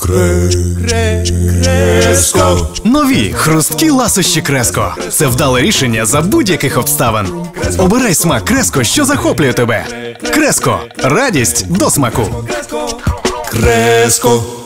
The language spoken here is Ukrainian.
Креско. Нові хрусткі ласощі Креско. Це вдале рішення за будь-яких обставин. Обирай смак Креско, що захоплює тебе. Креско. Радість до смаку. Креско.